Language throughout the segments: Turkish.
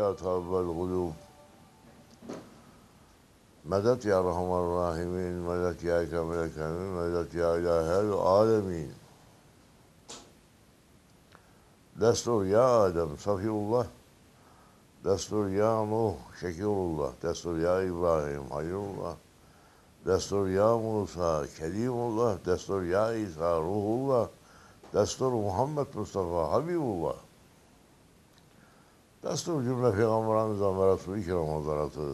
ya tavbel kulub. Medet ya Rahman Rahimin, medet ya Ekrem Ekremin, medet ya İlahel Alemin. Destur ya Adem, Safiullah. Destur ya Nuh, Şekirullah. Destur ya İbrahim, Halilullah. Destur ya Musa, Kelimullah. Destur ya İsa, Ruhullah. Destur Muhammed Mustafa, Habibullah. Destur cümle Peygamberimizden ve Resul-i Kiram Hazretleri.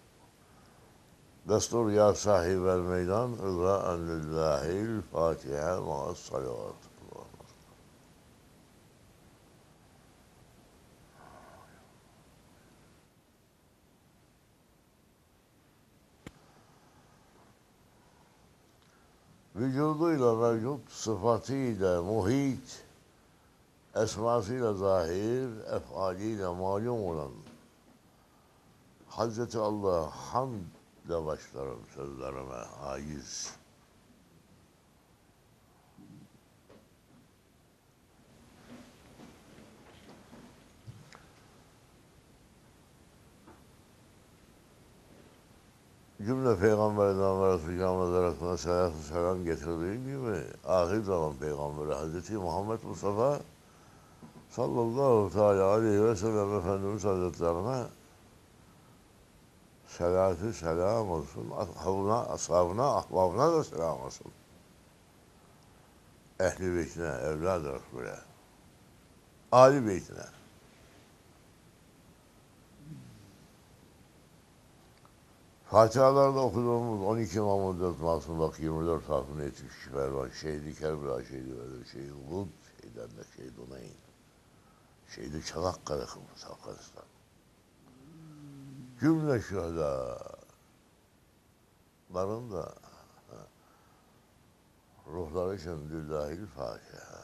Destur ya sahibel meydan, rızaen lillahil Fatiha ma'as salavat. Vücuduyla mevcut, sıfatıyla muhit, esmasıyla zahir, efaliyle malum olan Hazreti Allah hamdle başlarım sözlerime haiz. Cümle Peygamberden ve Resulü Hazretlerine selatü selam getirdiğim gibi ahir zaman Peygamberi Hazreti Muhammed Mustafa sallallahu teala aleyhi ve sellem Efendimiz Hazretlerine selatü selam olsun. Ashabına, ahbabına da selam olsun. Ehli beytine, evladı Resulü'ye, âli beytine. Fatihalarda okuduğumuz 12 Mahmud Masum bak 24 harfine yetişmiş Ferman, Şehidi Kerbela, Şehidi Vedir, Şehidi Uhud, Şehidi Endek, Şehidi Huneyn, Şehidi Çanakkale, Kıbrıs, Afganistan. Cümle şühedâların da ruhları için Lillahil Fatiha.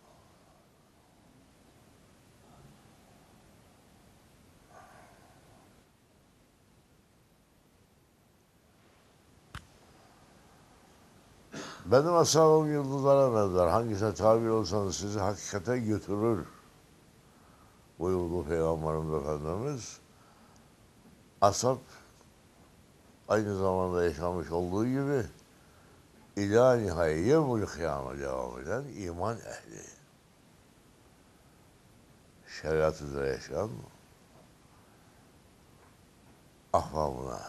Benim ashabım yıldızlara benzer. Hangisine tabi olsanız sizi hakikate götürür. Buyurdu Peygamberimiz Efendimiz. Ashab aynı zamanda yaşamış olduğu gibi ila nihayeye kıyama devam eden iman ehli. Şeriat üzere yaşayan ahbabına.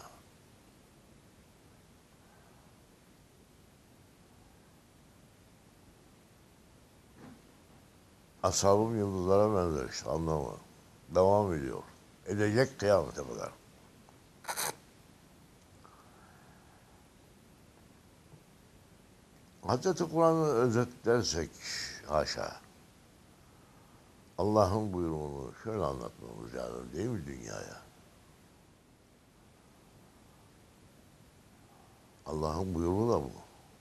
Ashabım yıldızlara benzer işte anlamı. Devam ediyor. Edecek kıyamete kadar. Hazreti Kur'an'ı özetlersek haşa. Allah'ın buyruğunu şöyle anlatmamız lazım değil mi dünyaya? Allah'ın buyruğu da bu.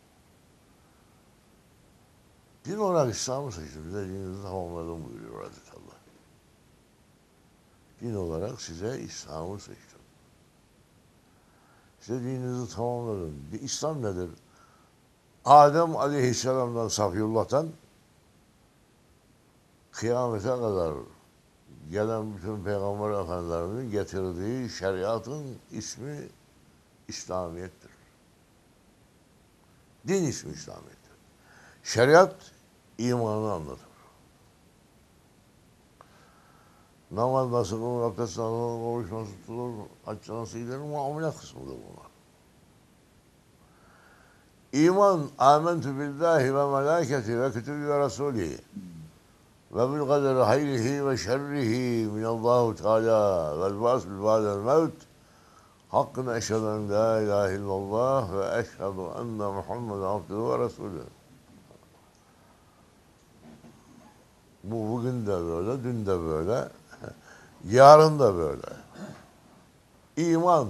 Din olarak İslam'ı seçtim. Bize dininizi tamamladım buyuruyor Hazreti Allah. Din olarak size İslam'ı seçtim. Size dininizi tamamladım. İslam nedir? Adem Aleyhisselam'dan Safiyullah'tan kıyamete kadar gelen bütün Peygamber Efendilerinin getirdiği şeriatın ismi İslamiyet'tir. Din ismi İslamiyet'tir. Şeriat imanı anlatır. Namaz nasıl kılınır, abdest nasıl alınır, oruç nasıl tutulur, hac nasıl gidilir, muamele kısmıdır bunlar. İman, âmentü billahi ve melâketi ve kütübü ve rasûlihi ve bil kaderi hayrihi ve şerrihi minallahu teâlâ vel bâs bil bâdel mevt hakkın eşheden la ilahe illallah ve eşhedü enne Muhammeden abdühü ve resulü. Bu bugün de böyle, dün de böyle, yarın da böyle. İman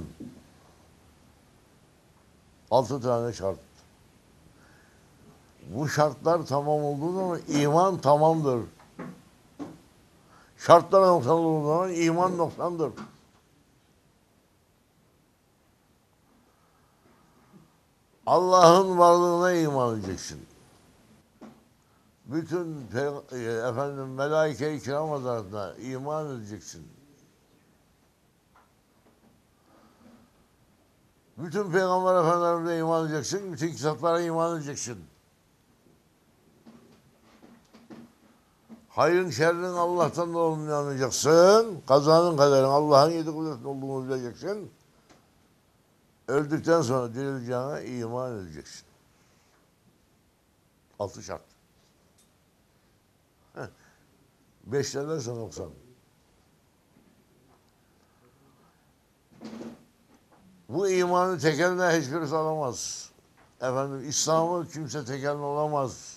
6 tane şart. Bu şartlar tamam olduğu zaman iman tamamdır. Şartlar noksan olduğu zaman iman noksandır. Allah'ın varlığına iman edeceksin. Bütün efendim melaike-i kiram hazretlerine iman edeceksin. Bütün peygamber efendilerine iman edeceksin, bütün kitaplara iman edeceksin. Hayrın şerrin Allah'tan da olduğunu inanacaksın. Kazanın kaderin Allah'ın yedi kudretinin olduğunu bileceksin. Öldükten sonra dirileceğine iman edeceksin. 6 şart. 5 derlerse 90. Bu imanı tekeline hiçbirisi alamaz. Efendim İslam'ı kimse tekelin olamaz.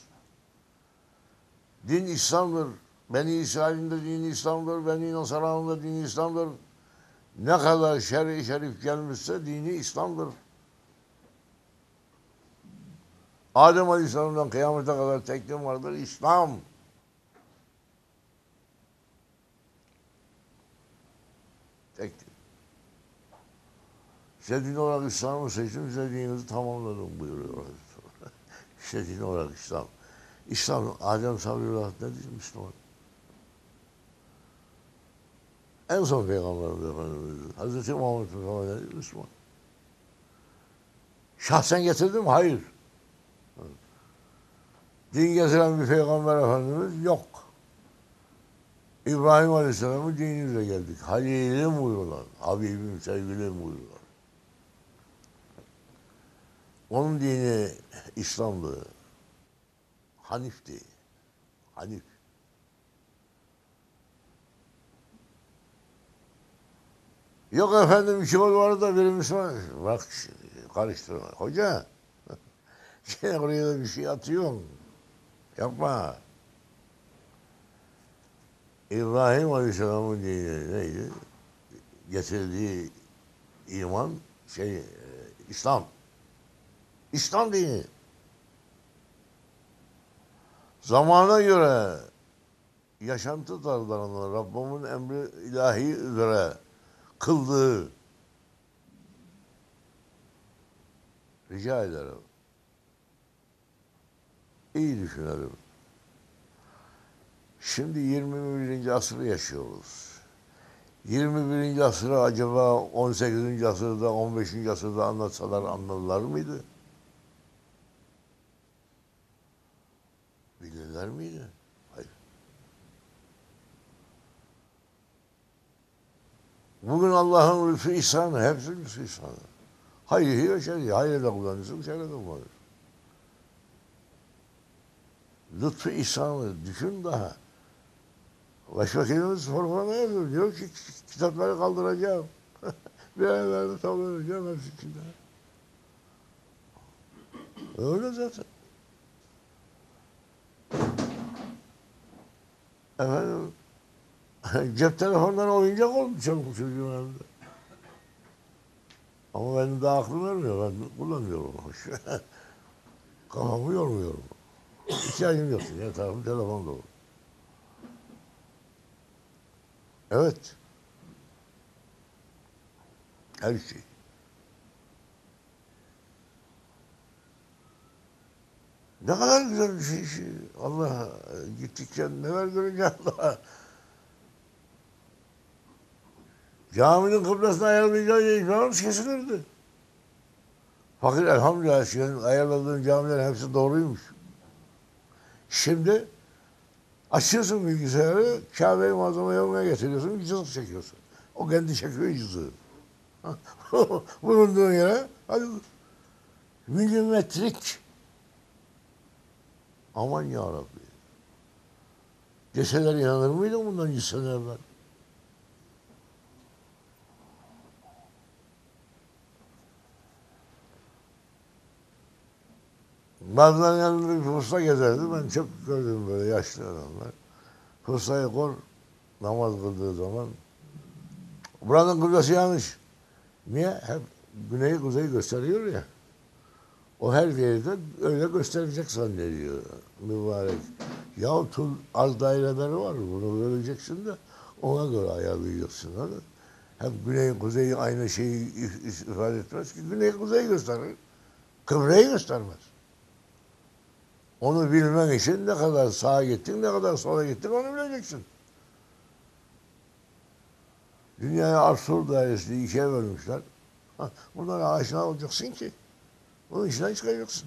Din İslam'dır. Beni İsrail'in de dini İslam'dır. Beni Nasara'nın da dini İslam'dır. Ne kadar şer'i şerif gelmişse dini İslam'dır. Adem Aleyhisselam'dan kıyamete kadar tek din vardır. İslam. Tek din. İşte din olarak İslam'ı seçtim, size dininizi tamamladım buyuruyor. İşte din olarak İslam. İslam, Adem Sabriullah nedir Müslüman? En son peygamberimiz Efendimiz. Hazreti Muhammed Mustafa nedir Müslüman? Şahsen getirdi mi? Hayır. Din getiren bir peygamber Efendimiz yok. İbrahim Aleyhisselam'ın diniyle geldik. Halilim buyuruyorlar. Habibim, sevgilim buyuruyorlar. Onun dini İslam'dı. Hanif'ti. Hanif. Yok efendim iki yol var da biri Müslüman. Bak karıştırma. Hoca. Sen oraya da bir şey atıyorsun. Yapma. İbrahim Aleyhisselam'ın dini neydi? Getirdiği iman İslam. İslam dini. Zamana göre yaşantı tarzlarını Rabbimin emri ilahi üzere kıldığı rica ederim. İyi düşünelim. Şimdi 21. asırı yaşıyoruz. 21. asırı acaba 18. asırda, 15. asırda anlatsalar anlarlar mıydı? Bilirler miydi? Hayır. Bugün Allah'ın lütfu ihsanı, hepsi lütfu ihsanı. Hayır ve şerri, hayır da kullanırsın, şerri de kullanırsın. Lütfu ihsanı düşün daha. Başbakanımız forfana yazıyor. Diyor ki kitapları kaldıracağım. Bir aylarda tavlanacağım hepsi içinde. Öyle zaten. Efendim cep telefonları oyuncak oldu çabuk çocuğun elinde. Ama benim daha aklım vermiyor. Ben kullanmıyorum. Kafamı yormuyorum. İhtiyacım yok. Ya tarafım telefon dolu. Evet. Her şey. Ne kadar güzel bir şey. Allah gittikçe neler görünce Allah. Caminin kıblesini ayarlayacağı imamımız kesilirdi. Fakir elhamdülillah senin ayarladığın camilerin hepsi doğruymuş. Şimdi açıyorsun bilgisayarı, Kabe-i Muazzama'yı önüne getiriyorsun, cızık çekiyorsun. O kendi çekiyor cızığı. Bulunduğun yere, hadi milimetrik. Aman yarabbi. Deseler inanır mıydın bundan 100 sene evvel? Bazen yanında bir posta gezerdi. Ben çok gördüm böyle yaşlı adamlar. Postayı kor, namaz kıldığı zaman. Buranın kıblesi yanlış. Niye? Hep güneyi kuzeyi gösteriyor ya. O her yerde öyle gösterecek zannediyor mübarek. Ya az daireleri var, bunu göreceksin de ona göre ayarlayacaksın. Hadi. Hep güney kuzeyi aynı şeyi ifade etmez ki. Güney kuzeyi gösterir. Kıbleyi göstermez. Onu bilmen için ne kadar sağa gittin, ne kadar sola gittin onu bileceksin. Dünyaya Arthur dairesini ikiye bölmüşler. Bunlara aşina olacaksın ki bunun içinden çıkacaksın.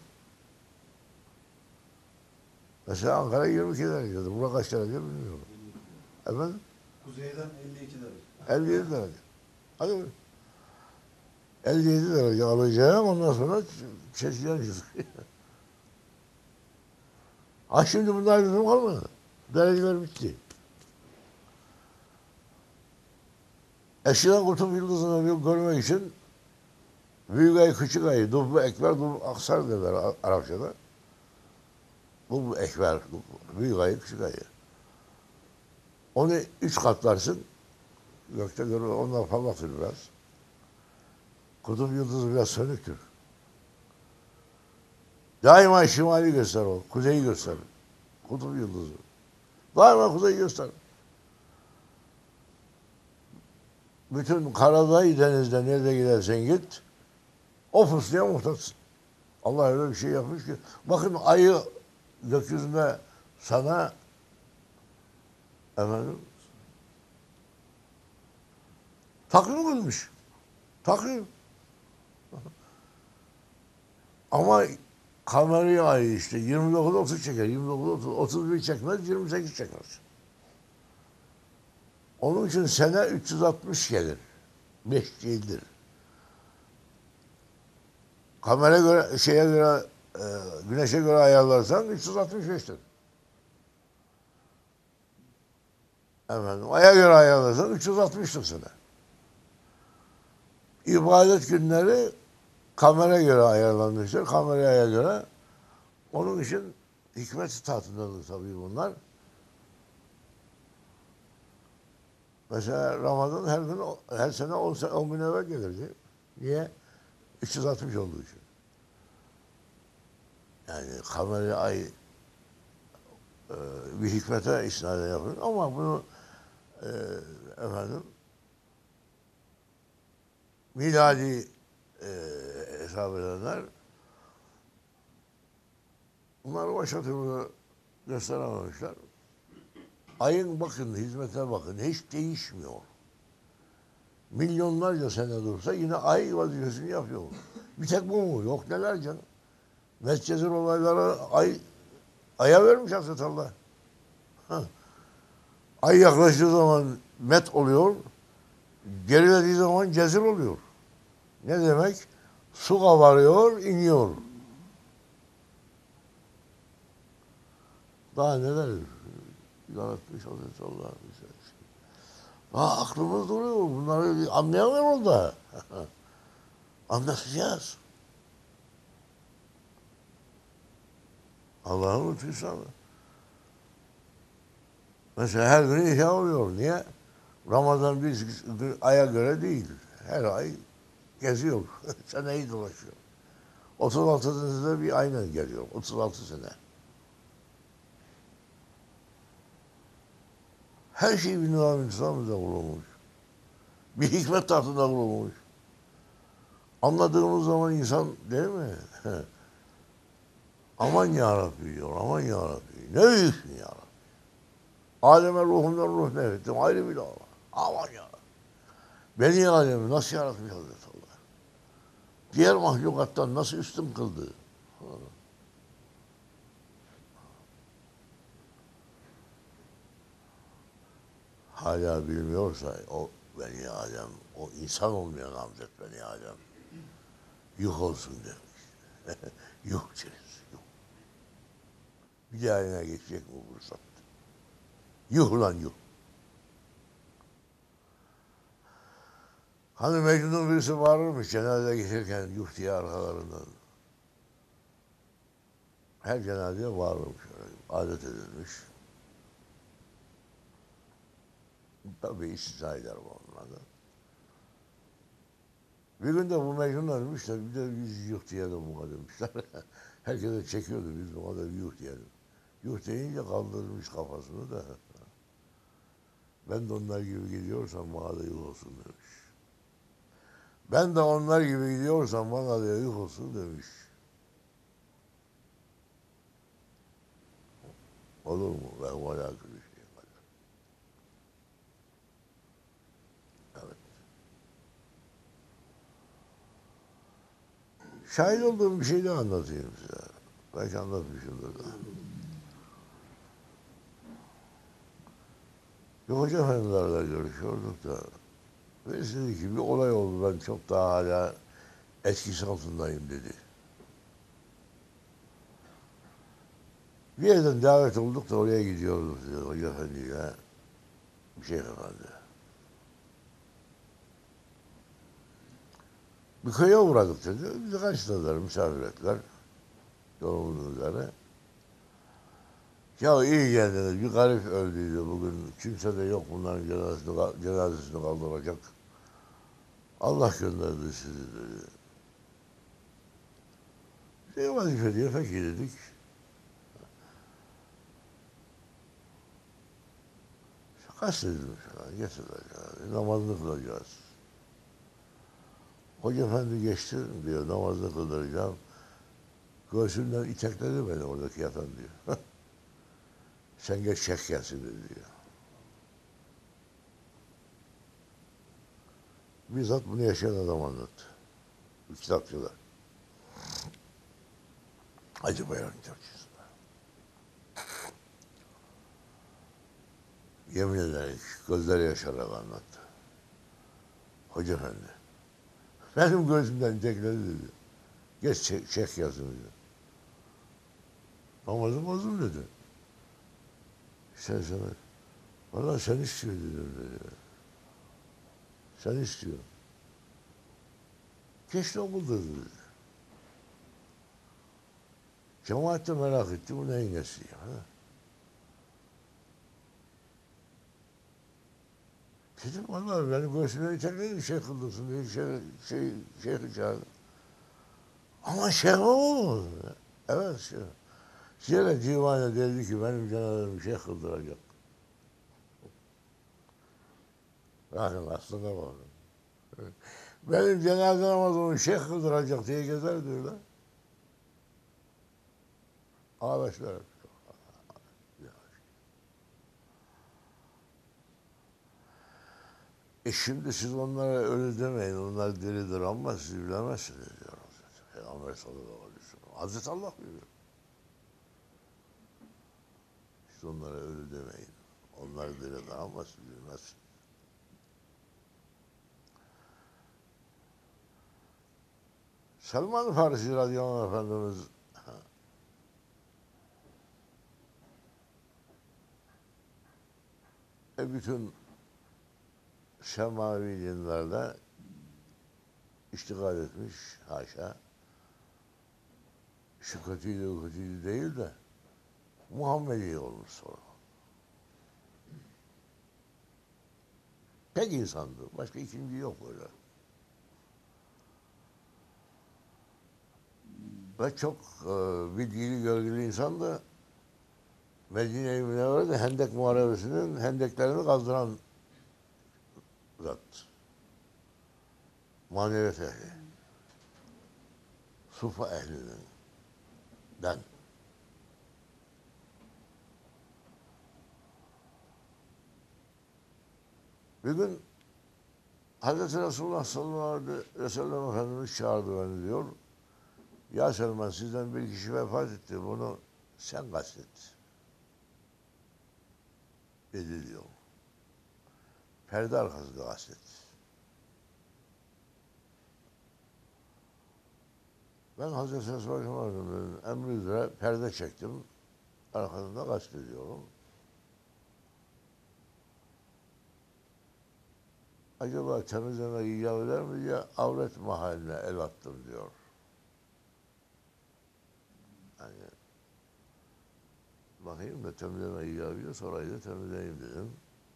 Mesela Ankara 22 derecede. Burada kaç derece bilmiyorum. Efendim? Kuzeyden 52 derece. 57 derece. Hadi buyurun. 57 derece alacağım, ondan sonra çekeceğim. Ha şimdi bunlar lüzum kalmadı. Dereceler bitti. Eskiden kutup yıldızını görmek için büyük ay, küçük ay, dubbe ekber, dubbe aksar derler Arapçada. Bu ekber, büyük ayı, küçük ayı. Onu 3 katlarsın. Gökte görür, onlar parlaktır biraz. Kutup yıldızı biraz sönüktür. Daima şimali gösterir o, kuzeyi gösterir. Kutup yıldızı. Daima kuzeyi gösterir. Bütün karadayı denizde nerede gidersen git, o fıstığa muhtaçsın. Allah öyle bir şey yapmış ki. Bakın ayı gökyüzünde sana efendim takvim kılmış. Takvim. Ama kameri ayı işte 29-30 çeker. 29-30, 31 çekmez, 28 çekmez. Onun için sene 360 gelir. 5 değildir. Kamera göre, şeye göre, güneşe göre ayarlarsan 365'tir. Efendim, aya göre ayarlarsan 360'tir sene. İbadet günleri kamera göre ayarlanmıştır. Kameraya göre. Onun için hikmet tahtındadır tabii bunlar. Mesela Ramazan her gün, her sene 10 gün evvel gelirdi. Niye? 360 olduğu için. Yani kamera ay bir hikmete isnaden yapılır ama bunu efendim miladi hesap edenler bunları başka türlü gösterememişler. Ayın bakın, hizmetine bakın, hiç değişmiyor. Milyonlarca sene dursa yine ay vazifesini yapıyor. Bir tek bu mu? Yok neler canım. Medcezir olayları aya vermiş Hazreti Allah. Ha. Ay yaklaştığı zaman met oluyor, gerilediği zaman cezir oluyor. Ne demek? Su kabarıyor, iniyor. Daha neler yaratmış Hazreti Allah bize. Aklımız duruyor. Bunları anlayamıyor da. Anlatacağız. Allah'ın lütfu. Mesela her gün ihya oluyor. Niye? Ramazan bir aya göre değil. Her ay geziyor. Seneyi dolaşıyor. 36 senede bir aynen geliyor. 36 sene. Her şey bir nizam-ı İslam'da kurulmuş. Bir hikmet tahtında kurulmuş. Anladığımız zaman insan değil mi? Aman ya Rabbi diyor. Aman ya Rabbi. Ne büyüksün ya Rabbi. Adem'e ruhundan ruh nefrettim. Ayrı bir dava. Aman ya Rabbi. Beni Adem'i nasıl yaratmış Hazreti Allah? Diğer mahlukattan nasıl üstün kıldı? Hala bilmiyorsa o Beni Adem, o insan olmayan Hazret Beni Adem yuh olsun demiş. Yuh deriz, yuh. Bir daha eline geçecek mi bu fırsat? Yuh lan yuh. Hani Mecnun'un birisi bağırırmış cenaze geçerken yuh diye arkalarından. Her cenazeye bağırırmış öyle. Adet edilmiş. Tabii istisnailer var onlarda. Bir gün de bu Mecnun ölmüşler. Bir de biz yuh diyelim buna demişler. Herkese çekiyordu biz buna da yuh diyelim. Yuh deyince kaldırmış kafasını da. Ben de onlar gibi gidiyorsam bana da yuh olsun demiş. Ben de onlar gibi gidiyorsam bana da yuh olsun demiş. Olur mu? Ben alakalı bir şey. Evet. Şahit olduğum bir şey de anlatayım size. Belki anlatmışımdır da. Bir hoca efendilerle görüşüyorduk da. Birisi dedi ki bir olay oldu, ben çok daha hala etkisi altındayım dedi. Bir yerden davet olduk da oraya gidiyoruz dedi hoca efendiyle. Bir şey efendi. Bir köye uğradık dedi. Bizi karşıladılar, misafir ettiler. Yolumuzun üzere. Ya iyi geldiniz, bir garip öldüydü bugün. Kimse de yok bunların cenazesini kaldıracak. Allah gönderdi sizi dedi. Şey vazife diye peki dedik. Kastedilmiş falan, getirdiler. Namazını kılacağız. Hoca efendi geçti diyor, namazını kıldıracağım. Göğsünden itekledi beni oradaki yatan diyor. Sen geç çek gelsin dedi diyor. Bizzat bunu yaşayan adam anlattı. Bu kitapçılar. Hacı Bayram kitapçısında. Yemin ederim gözleri yaşararak anlattı. Hoca efendi. Benim gözümden itekledi dedi. Geç çek gelsin dedi. Namazım bozuldu dedi. Sen sana, vallahi sen istiyor dedi. Sen istiyor. Keşke okulda dedi. Cemaat de merak etti, bu neyin nesi ya? Ha? Dedim vallahi beni göğsüne iterleyin şey kıldırsın diye şeyh çağırdı. Ama şeyh o. Evet şeyh. Ziyare divane dedi ki benim cenazemi şeyh kıldıracak. Bakın aslında bak. Benim cenaze namazımı şeyh kıldıracak diye gezer diyorlar. Ağabeşler. Şimdi siz onlara öyle demeyin, onlar diridir ama siz bilemezsiniz diyor Hazreti Peygamber sallallahu aleyhi ve sellem. Hazreti Allah buyuruyor. Siz onlara öyle demeyin. Onlar diridir ama siz bilmezsiniz. Selman-ı Farisi radıyallahu anh Efendimiz bütün semavi dinlerle iştigal etmiş, haşa. Şu kötüydü, o kötüydü değil de Muhammedi olmuş sonra. Pek insandı. Başka ikinci yok böyle. Ve çok bilgili, görgülü insandı. Medine-i Münevvere'de Hendek Muharebesi'nin hendeklerini kazdıran zat. Maneviyat ehli. Sufa ehlinin. Den. Bir gün Hazreti Resulullah sallallahu aleyhi ve sellem Efendimiz çağırdı beni diyor. Ya Selman sizden bir kişi vefat etti. Bunu sen kastet. Dedi diyor. Perde arkasında kastet. Ben Hazreti Resulullah'ın emri üzere perde çektim. Arkasında kastediyorum. Acaba temizleme icap eder mi diye avret mahalline el attım diyor. Yani bakayım da temizleme icap ediyor, sonra da temizleyeyim dedim.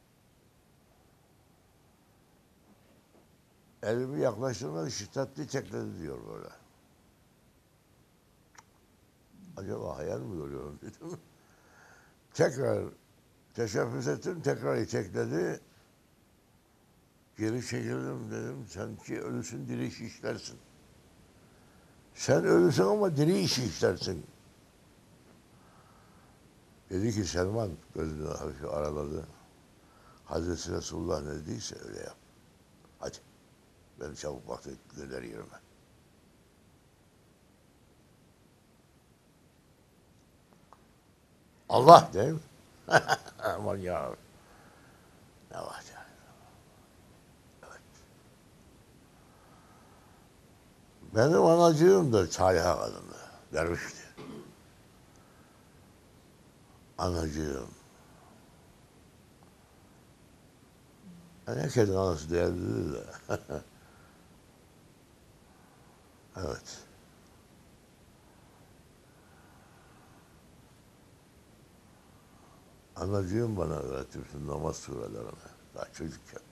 Elimi yaklaştırmadı, şiddetli tekledi diyor böyle. Acaba hayal mi görüyorum dedim. Tekrar teşebbüs ettim, tekrar itekledi. Geri çekildim dedim, sen ki ölüsün diri iş işlersin. Sen ölüsün ama diri iş işlersin. Dedi ki Selman, gözünü hafif araladı. Hazreti Resulullah ne dediyse öyle yap. Hadi, ben çabuk vakti gönder yerime. Allah değil mi? Aman ya. Ne var ya? Evet. Benim anacığım da Çayha kadındı. Dervişti. Anacığım. Herkesin anası değerlidir de. Evet. Anacığım bana öğretti bütün namaz surelerini. Daha çocukken.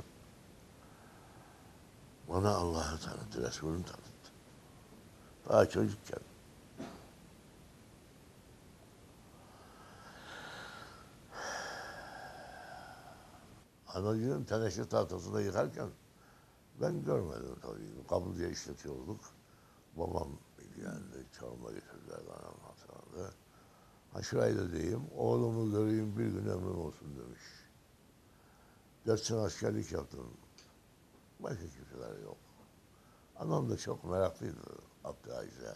Bana Allah'ı tanıttı, Resul'ünü tanıttı. Daha çocukken. Anacığım teneşir tahtasında yıkarken ben görmedim tabii. Kabul diye işletiyorduk. Babam ilgilendi, çorba getirdiler, anam hatırladı. Ha şurayı da diyeyim, oğlumu göreyim bir gün ömrüm olsun demiş. 4 sene askerlik yaptım. Başka kimseler yok. Anam da çok meraklıydı Abdülaziz'e.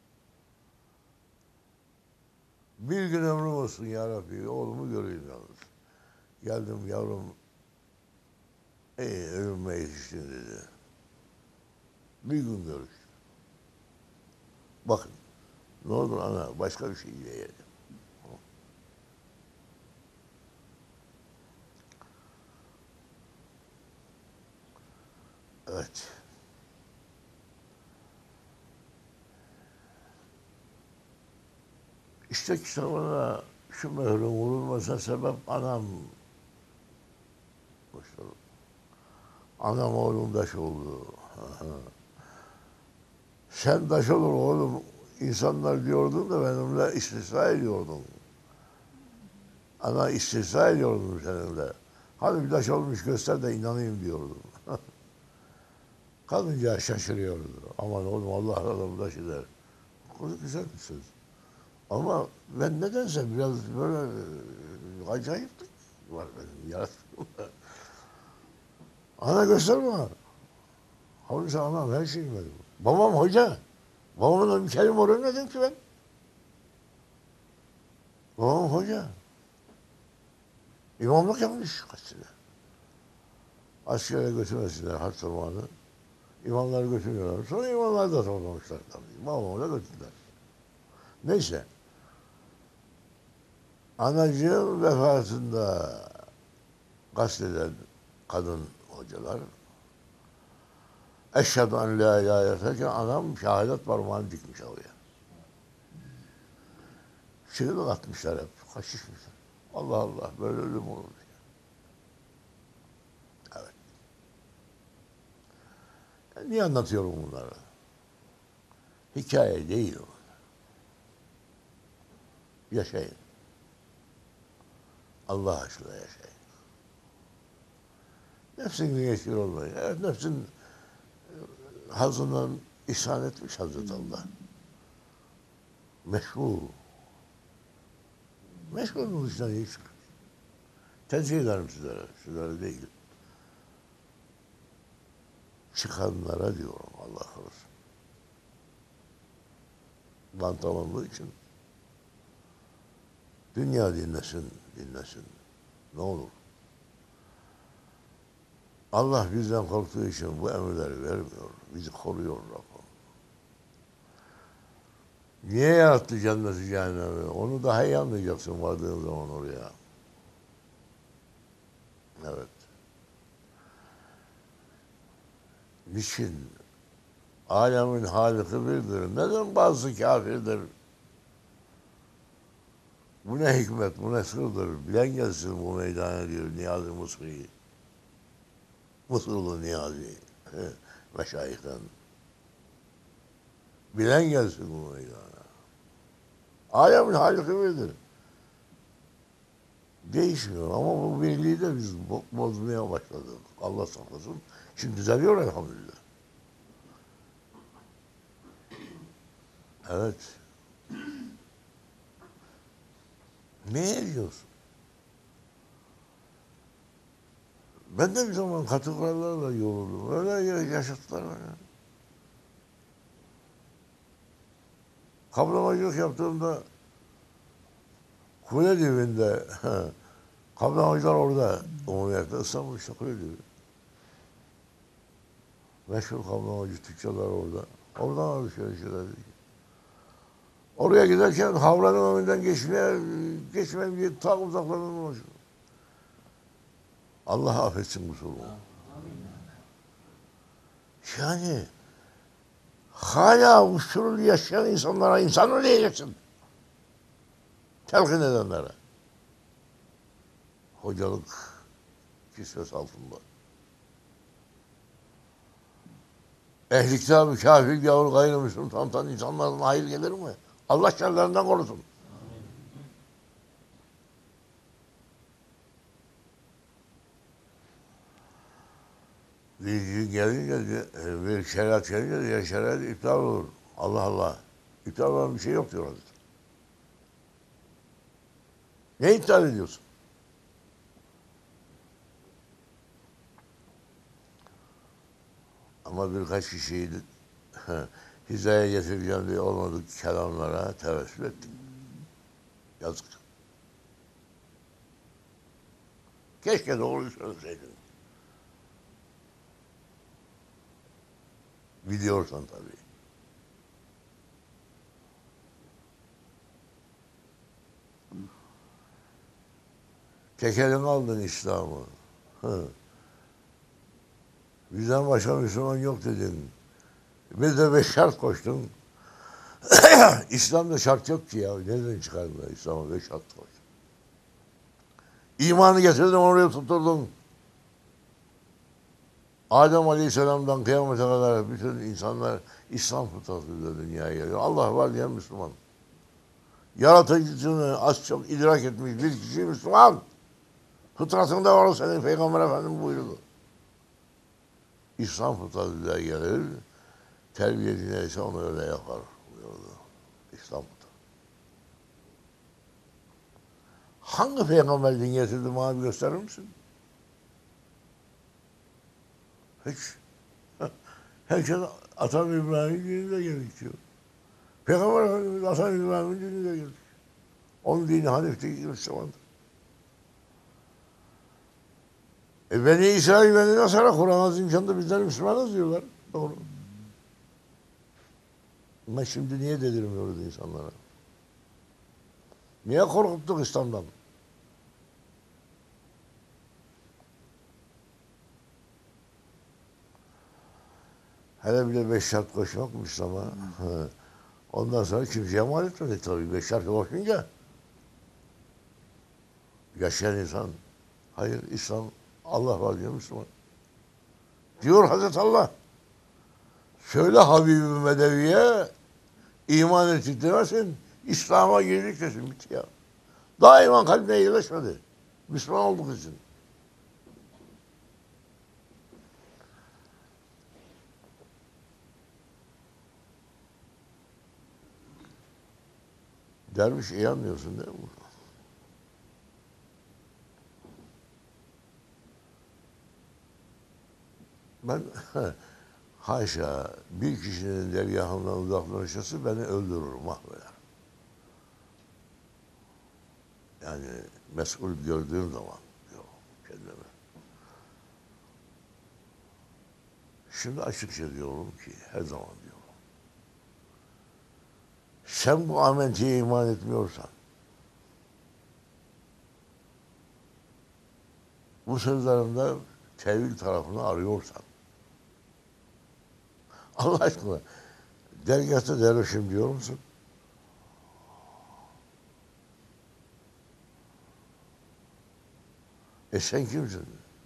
Bir gün ömrüm olsun ya Rabbi, oğlumu göreyim yalnız. Geldim yavrum, ölüme yetiştin dedi. Bir gün görüş. Bakın, ne olur ana, başka bir şey yiyelim. Evet. İşte kitabına şu mührün vurulmasına sebep anam. Anam oğlum daş oldu. Sen daş olur oğlum. İnsanlar diyordun da benimle istisna ediyordun. Ana istisna ediyordum seninle. Hadi bir taş olmuş göster de inanayım diyordum. Kadınca şaşırıyordu. Aman oğlum Allah adamı taş eder. Güzel bir söz. Ama ben nedense biraz böyle acayiplik var benim yarattığımda. Ana göster bana. Halbuki anam her şeyi bilmedim. Babam hoca. Babamdan bir kelime öğrenmedim ki ben. Babam hoca. İmamlık yapmış kaç sene. Askere götürmesinler harp zamanı. İmamları götürüyorlar. Sonra imamları da toplamışlar tabii. Babamı da götürdüler. Neyse. Anacığım vefatında gazeteden kadın hocalar Eşhedü en la ilahe illallah anam şehadet parmağını dikmiş oraya. Çığlık atmışlar hep. Kaçışmışlar. Allah Allah böyle ölüm olur diye. Evet. Yani niye anlatıyorum bunları? Hikaye değil o. Yaşayın. Allah aşkına yaşayın. Nefsin geçir olmayın. Evet nefsin hazından ihsan etmiş Hazreti Allah. Meşru. Meşrunun dışında hiç tenzih ederim sizlere değil. Çıkanlara diyorum Allah korusun. Bantalandığı için dünya dinlesin. Ne olur. Allah bizden korktuğu için bu emirleri vermiyor. Bizi koruyor Rabbim. Niye yarattı cenneti cehennemi? Onu daha iyi anlayacaksın vardığın zaman oraya. Evet. Niçin? Alemin haliki birdir. Neden bazı kafirdir? Bu ne hikmet, bu ne sırdır? Bilen gelsin bu meydana diyor Niyazi Mısri. Mısırlı Niyazi. Meşayihten. Bilen gelsin bu meydana. Alemin haliki birdir. Değişmiyor ama bu birliği de biz bozmaya başladık. Allah saklasın. Şimdi düzeliyor elhamdülillah. Evet. Ne ediyorsun? Ben de bir zaman katı kurallarla yoruldum. Öyle yaşattılar beni. Kablamacılık yaptığımda Kule dibinde kablamacılar orada. Umumiyet'te İstanbul işte kule dibi. Meşhur kablamacı tüccarlar orada. Oradan alışveriş ederdik. Oraya giderken havranın önünden geçmem diye ta uzaklarından ulaşıyor. Allah affetsin kusulumu. Yani hala uçturul yaşayan insanlara insan mı diyeceksin? Telkin edenlere. Hocalık kisvesi altında. Ehli kitabı, kafir, gavur, gayrimüslim tanıtan insanlardan hayır gelir mi? Allah şerlerinden korusun. Bir gelince, bir şeriat gelince diye şeriat iptal olur. Allah Allah. İptal olan bir şey yok diyor Hazreti. Ne iptal ediyorsun? Ama birkaç kişiyi hizaya getireceğim diye olmadık kelamlara tevessül ettim. Yazık. Keşke doğruyu söyleseydin. Biliyorsan tabii. Tek elin aldın İslam'ı. Bizden başka Müslüman yok dedin. Bir de 5 şart koştun. İslam'da şart yok ki ya. Nereden çıkardın İslam'a 5 şart koştun? İmanı getirdin oraya tutturdun. Adem Aleyhisselam'dan kıyamete kadar bütün insanlar İslam fıtratıyla dünyaya geliyor. Allah var diyen Müslüman. Yaratıcısını az çok idrak etmiş bir kişi Müslüman. Fıtratında var o senin Peygamber Efendimiz buyurdu. İslam fıtratıyla gelir, terbiyeci neyse onu öyle yapar buyurdu. İslam fıtratı. Hangi peygamber din getirdi bana bir gösterir misin? Hiç. Herkes Atam İbrahim'in dininde geldik diyor. Peygamber Efendimiz Atam İbrahim'in dininde geldik. Onun dini Hanif'teki Müslümandır. Beni İsrail, Beni Nasara, Kur'an Azim Şan'da bizler Müslümanız diyorlar. Doğru. Ama şimdi niye dedirmiyoruz insanlara? Niye korkuttuk İslam'dan? Hele bile 5 şart koşmak İslam'a. Ondan sonra kimseye mal etmedik tabii. 5 şart koşunca yaşayan insan, hayır İslam, Allah var diyor Müslüman. Diyor Hazreti Allah. Söyle Habib-i Medevi'ye iman ettik demesin, İslam'a girdik desin, bitti ya. Daha iman kalbine yerleşmedi. Müslüman olduk için. Derviş iyi anlıyorsun değil mi? Ben haşa bir kişinin dergahından uzaklaşması beni öldürür, mahveder. Yani mesul gördüğüm zaman diyor kendime. Şimdi açıkça diyorum ki her zaman diyorum. Sen bu amentiye iman etmiyorsan, bu sözlerinde tevil tarafını arıyorsan, Allah aşkına dergâhta dervişim diyor musun? Sen kimsin?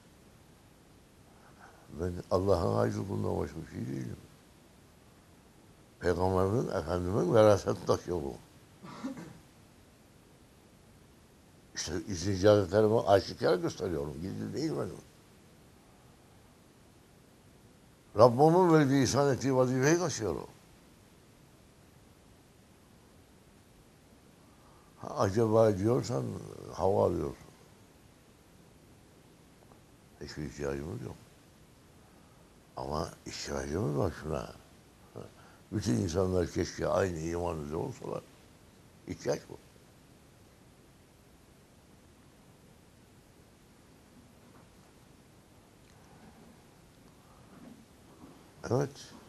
Ben Allah'ın aciz kulundan başka bir şey değilim. Peygamberin, Efendimin veraset taşıyolu. İşte isticazetlerimi aşikar gösteriyorum. Gizli değil benim. Rabbimin verdiği, ihsan ettiği vazifeyi taşıyorum. Acaba diyorsan hava alıyorsun. Hiçbir ihtiyacımız yok. Ama ihtiyacımız var şuna. Bütün insanlar keşke aynı iman üzere olsalar. İhtiyaç bu. Evet.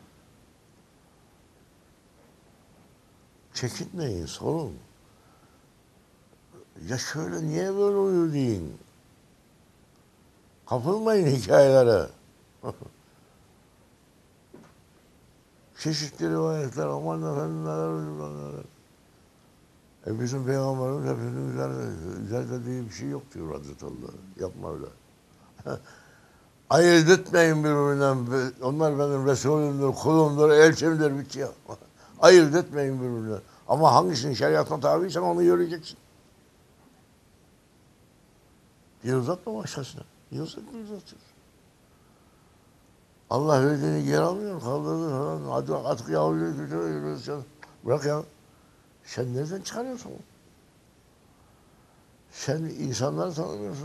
Çekinmeyin, sorun. Ya şöyle niye böyle oluyor deyin. Kapılmayın hikayelere. Çeşitli rivayetler, aman efendim neler. Bizim Peygamberimiz hepimizin üzerinde diye bir şey yok diyor Hazreti Allah. Yapma öyle. Ayırt etmeyin birbirinden. Onlar benim Resulümdür, kulumdur, elçimdir, bitiyor. Ayırt etmeyin birbirinden. Ama hangisinin şeriatına tabiysen onu yürüyeceksin. Bir uzatma başkasına. Bir uzatıyor. Allah verdiğini geri almıyor, kaldırdı falan. Hadi atık yavruyu götürüyor. Bırak ya. Sen nereden çıkarıyorsun? Sen insanları tanımıyorsun.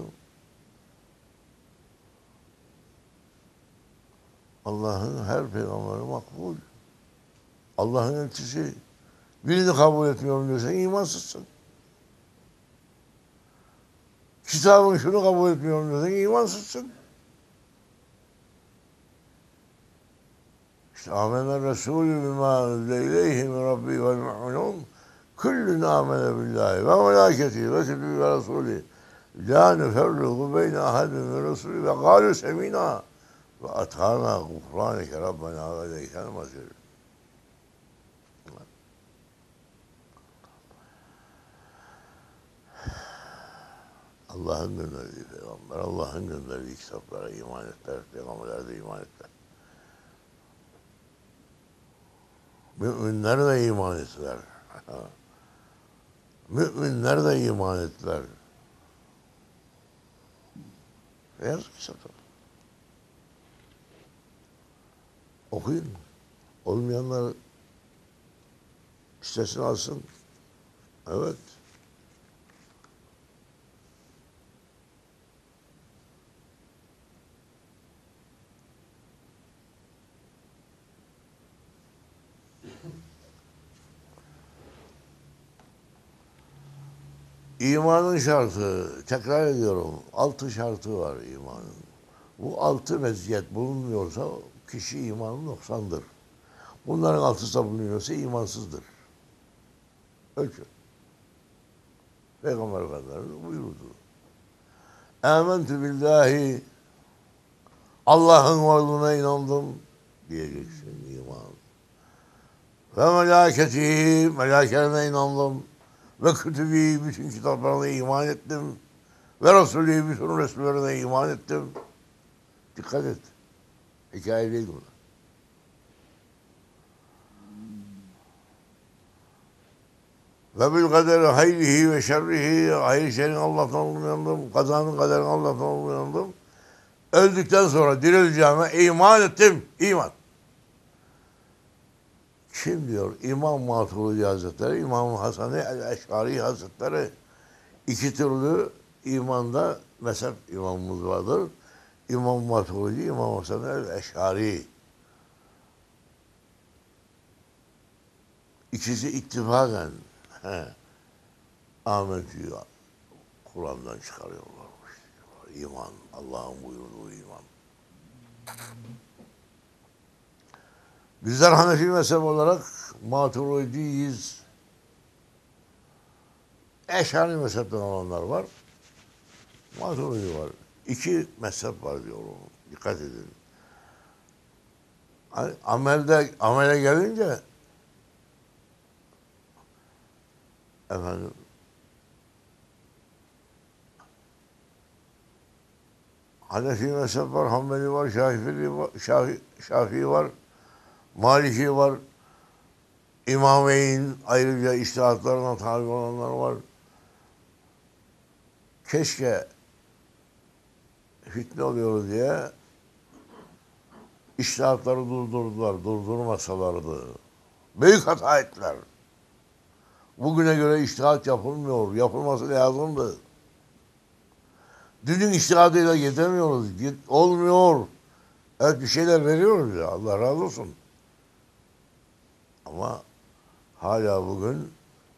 Allah'ın her peygamberi makbul. Allah'ın elçisi. Birini kabul etmiyorum diyorsan imansızsın. Kitabın şunu kabul etmiyorum diyorsan imansızsın. İşte amener Resulü bima ileyhi min Rabbi vel mu'minun kullun amene billahi ve melâketi ve kütübü ve Resulü la nüferrigu beyne ahadin min Resulü ve gâlu semînâ ve atâna gufrâneke Rabbena ve ileykel masir. Allah'ın gönderdiği peygamber, Allah'ın gönderdiği kitaplara iman ettiler, peygamberlere de iman ettiler. Müminler de iman ettiler. Müminler de iman ettiler. Yazık kitaplar. Okuyun. Olmayanlar listesini alsın. Evet. İmanın şartı, tekrar ediyorum, 6 şartı var imanın. Bu 6 meziyet bulunmuyorsa kişi imanı noksandır. Bunların 6'sı da bulunuyorsa imansızdır. Ölçü. Peygamber Efendimiz buyurdu. Âmentü billahi, Allah'ın varlığına inandım diyeceksin iman. Ve melâketihi, melâkelerine inandım. Ve kütübü, bütün kitaplarına iman ettim. Ve Resulü, bütün Resullerine iman ettim. Dikkat et. Hikaye değil bu. Ve bil kaderi hayrihi ve şerrihi, hayır şerrin Allah'tan olduğunu inandım. Kazanın kaderin Allah'tan olduğunu inandım. Öldükten sonra dirileceğime iman ettim. İman. Kim diyor? İmam Maturidi Hazretleri, İmam Hasan-ı el-Eş'ari Hazretleri. İki türlü imanda mezhep imamımız vardır. İmam Maturidi, İmam Hasan el-Eş'ari. İkisi ittifaken Ahmet'i Kur'an'dan çıkarıyorlarmış. İman, Allah'ın buyurduğu iman. Bizler Hanefi mezhep olarak Maturidiyiz. Eş'ari mezhepten olanlar var. Maturidi var. İki mezhep var diyorum. Dikkat edin. Amele gelince efendim Hanefi mezhep var, Hanbeli var, Şafii var, Maliki var, İmameyn ayrıca içtihatlarına tabi olanlar var. Keşke fitne oluyor diye içtihatları durdurdular, durdurmasalardı. Büyük hata ettiler. Bugüne göre içtihat yapılmıyor, yapılması lazımdı. Dünün içtihadıyla gidemiyoruz, olmuyor. Evet bir şeyler veriyoruz ya, Allah razı olsun. Ama hala bugün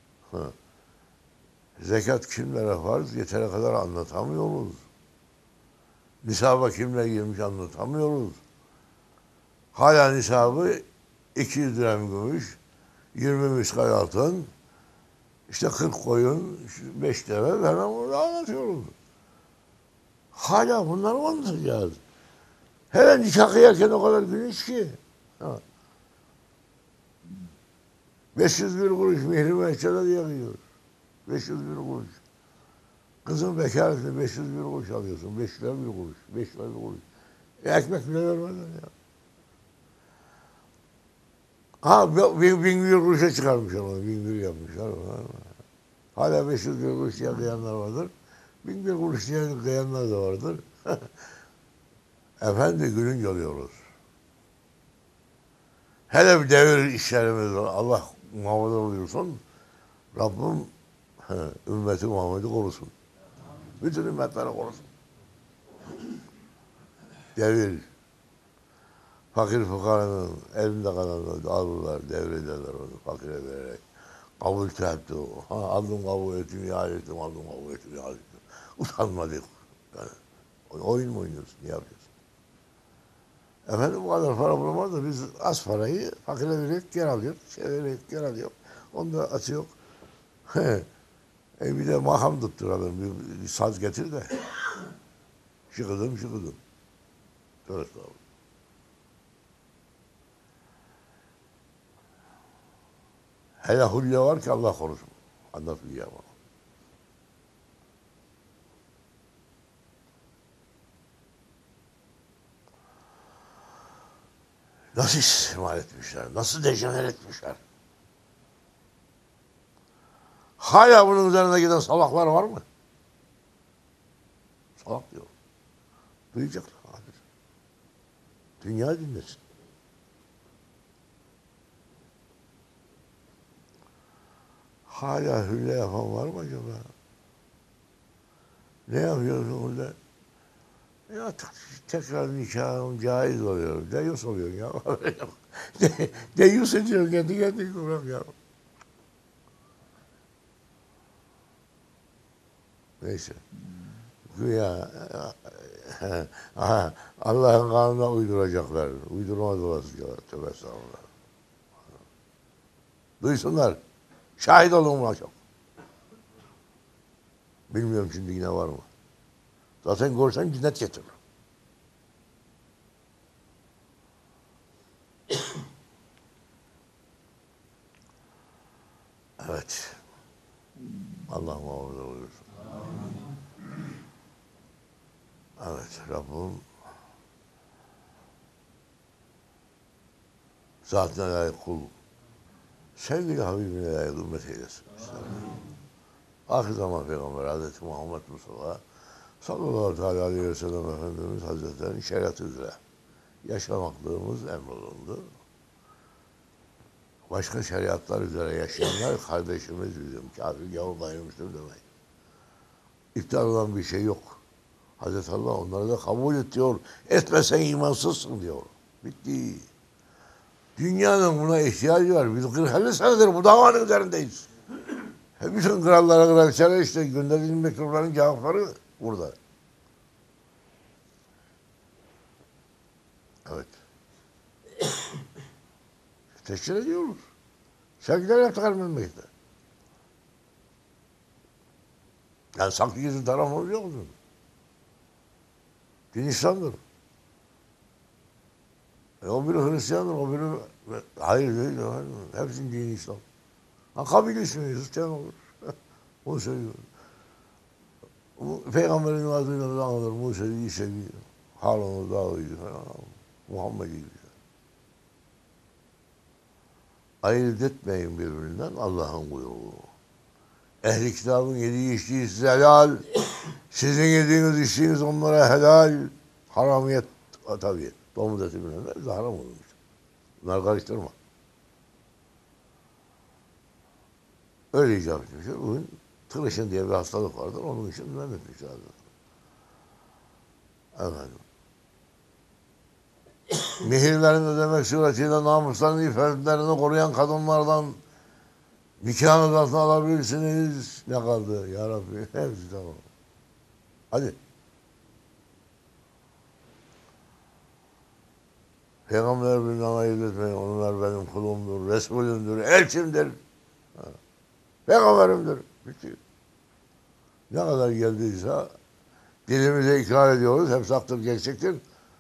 zekat kimlere farz yeteri kadar anlatamıyoruz. Nisaba kimler girmiş anlatamıyoruz. Hala nisabı 200 dirhem gümüş, 20 miskal altın, işte 40 koyun, 5 deve falan bunu anlatıyoruz. Hala bunları mı anlatacağız? Hele nikah kıyarken o kadar gülünç ki. Ha. 501 kuruş mihri mehçede diye kıyıyor. 501 kuruş. Kızın bekaretine 501 kuruş alıyorsun. 5 lira bir kuruş. 5 lira bir kuruş. Ekmek bile vermeden ya. Ha 1001 kuruşa çıkarmışlar onu. 1001 yapmışlar. Hala 501 kuruş diye kıyanlar vardır. 1001 kuruş diye kıyanlar da vardır. Efendi gülünç oluyoruz. Hele bir devir işlerimiz var. Allah muhafaza buyursun. Rabbim ümmeti Muhammed'i korusun. Bütün ümmetleri korusun. Devir. Fakir fukaranın elinde kalanını alırlar, devrederler onu fakire vererek. Kabul tehdi o. Ha, aldım kabul ettim, ihale ettim, aldım kabul ettim, ihale ettim. Utanmadık. Yani, oyun mu oynuyorsun, ne yapıyorsun? Efendim bu kadar para bulamaz da biz az parayı fakire vererek geri alıyor. Vererek geri alıyor. Onu da atıyor. Bir de makam tutturalım. Bir saz getir de. Şıkıdım şıkıdım. Şöyle soralım. Hele hulya var ki Allah korusun. Anlatmayacağım ama. Nasıl istismar etmişler, nasıl dejener etmişler. Hala bunun üzerine giden salaklar var mı? Salak diyor. Duyacaklar. Dünya dinlesin. Hala hülle yapan var mı acaba? Ne yapıyorsun orada? Ya tekrar nikahım caiz oluyor. Deyus oluyor ya. Deyus ediyor kendi kendine ya. Neyse. Güya Allah'ın kanununa uyduracaklar. Uydurma dolaşacaklar. Tövbe estağfurullah. Duysunlar. Şahit olun buna çok. Bilmiyorum şimdi yine var mı? Zaten görsen cinnet getirir. Evet. Allah muhafaza buyursun. Evet Rabbim zatına layık kul. Sevgili Habibine layık ümmet eylesin. Ahir zaman Peygamber Hazreti Muhammed Mustafa sallallahu teala aleyhi ve sellem Efendimiz Hazretleri'nin şeriatı üzere yaşamaklığımız emrolundu. Başka şeriatlar üzere yaşayanlar kardeşimiz bizim. Kafir, gavur, gayrimüslim demeyin. İptal olan bir şey yok. Hazreti Allah onları da kabul et diyor. Etmesen imansızsın diyor. Bitti. Dünyanın buna ihtiyacı var. Biz 40-50 senedir bu davanın üzerindeyiz. Bütün krallara, kraliçelere işte gönderilmiş mektupların cevapları burada. Evet. Teşkil ediyoruz. Sevgiler yaptılar memlekette. Yani saklı gizli tarafımız yok bizim. Din İslam'dır. O biri Hristiyandır, o biri... Hayır değil, hayır. Hepsinin dini İslam. Ha kabile ismi Hristiyan olur. Onu söylüyorum. Peygamberin adıyla da anılır. Musevi, İsevi, Harun'u, Dağı'ydı falan. Muhammed'i. Ayırt etmeyin birbirinden Allah'ın buyruğu. Ehli kitabın yediği içtiği size helal. Sizin yediğiniz içtiğiniz onlara helal. Haramiyet tabii. Domuz eti bilenler de haram olmuş. Bunları karıştırma. Öyle icap etmişler. Bugün tırışın diye bir hastalık vardır. Onun için men etmiş lazım. Efendim. Mihirlerini ödemek suretiyle namuslarını, iffetlerini koruyan kadınlardan nikahınız altına alabilirsiniz. Ne kaldı ya Rabbi? Hepsi tamam. Hadi. Peygamber birbirinden ayırt etmeyin. Onlar benim kulumdur, Resulümdür, elçimdir. Ha. Peygamberimdir. Bitti. Ne kadar geldiyse dilimize ikrar ediyoruz. Hepsi haktır, gerçektir.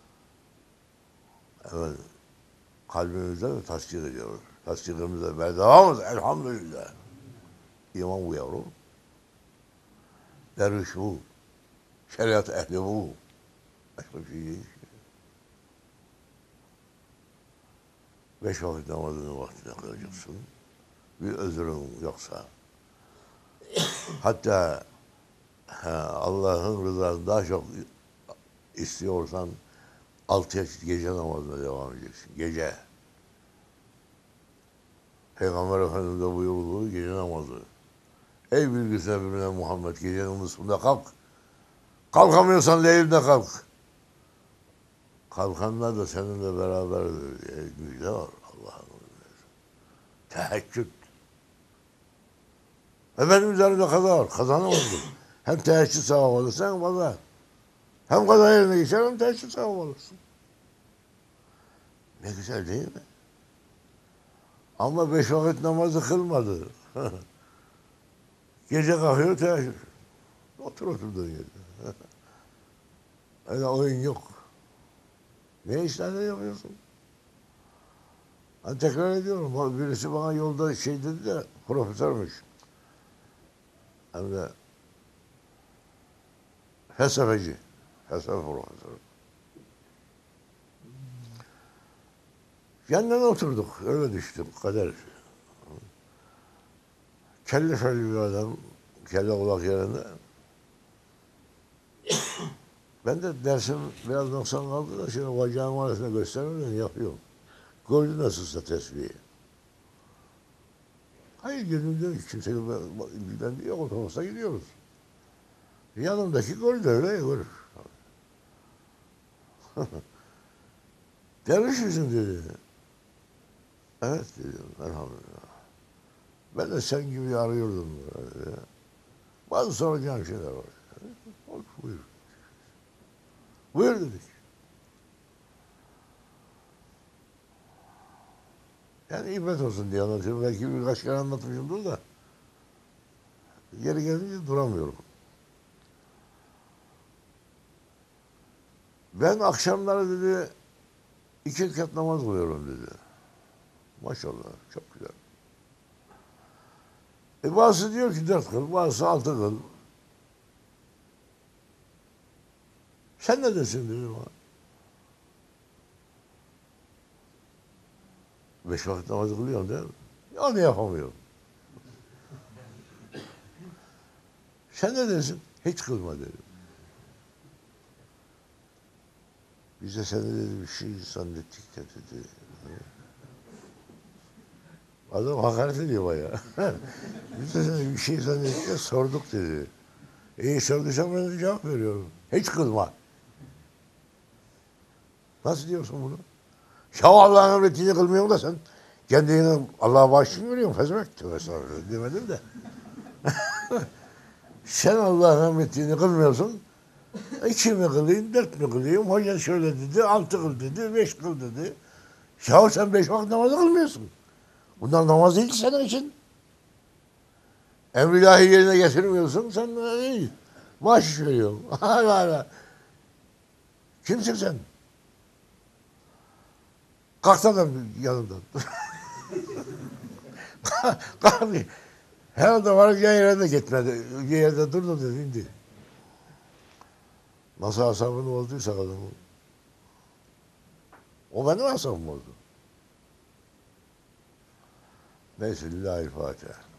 Evet. Kalbimizde de tasdik ediyoruz. Tasdikimizde bedavamız elhamdülillah. İman bu yavrum. Derviş bu. Şeriat ehli bu. Başka bir şey değil. 5 vakit namazını vaktine kılacaksın. Bir özrün yoksa. Hatta Allah'ın rızasını daha çok istiyorsan 6 gece namazına devam edeceksin. Gece. Peygamber Efendimiz de buyurduğu gece namazı. Ey bilgisine birbirine Muhammed, gecenin nısfında kalk. Kalkamıyorsan leyilde kalk. Kalkanlar da seninle beraberdir diye müjde var Allah'ın. Teheccüd. Ve benim üzerimde kaza var. Kazanamadım. Hem teheccüd sevap alırsın hem kaza. Hem kaza yerine geçer hem teheccüd sevap alırsın. Ne güzel değil mi? Ama 5 vakit namazı kılmadı. Gece kalkıyor teheccüd. Otur oturduğun yerde. Öyle oyun yok. Ne işler yapıyorsun? Ben tekrar ediyorum. Birisi bana yolda şey dedi de profesörmüş. Hem de felsefeci. Felsefe profesörü. Yanına oturduk. Öyle düştük. Kader. Kelle şöyle bir adam. Kelle kulak yerinde. Ben de dersim biraz noksan kaldı da şimdi bacağım arasında göstermeden yapıyorum. Gördü nasılsa tesbihi. Hayır gözümde kimse bilmem yok, otobüse gidiyoruz. Yanımdaki gördü öyle görür. Derviş misin dedi. Evet dedim elhamdülillah. Ben de sen gibi arıyordum. Dedi. Bazı soracağım şeyler var. Buyur. Buyur dedik. Yani ibret olsun diye anlatıyorum. Belki birkaç kere anlatmışımdır da. Geri gelince duramıyorum. Ben akşamları dedi 2 rekat namaz kılıyorum dedi. Maşallah çok güzel. Bazısı diyor ki 4 kıl, bazısı 6 kıl. Sen ne desin dedim ha. 5 vakit namazı kılıyorsun değil mi? Onu yapamıyorum. Sen ne dersin? Hiç kılma dedim. Biz de seni dedi bir şey zannettik de dedi. Adam hakaret ediyor bayağı. Biz de seni bir şey zannettik de sorduk dedi. İyi sorduysam ben de cevap veriyorum. Hiç kılma. Nasıl diyorsun bunu? Ya Allah'ın emrettiğini kılmıyorsun da sen kendini Allah'a bağışlıyor veriyorsun. Fezmek mesela demedim de. Sen Allah'ın emrettiğini kılmıyorsun. 2 mi kılayım, 4 mi kılayım? Hoca şöyle dedi, 6 kıl dedi, 5 kıl dedi. Ya sen 5 vakit namazı kılmıyorsun. Bunlar namaz değil ki senin için. Emri ilahi yerine getirmiyorsun, sen iyi. Maaş veriyorsun. Hala hala. Kimsin sen? Kalk da yanımdan. Kalk. Herhalde varınca yere de gitmedi. Bir yerde durdu dedi, indi. Nasıl asabını bozduysa adamın. O benim asabım oldu. Neyse, lillahi Fatiha.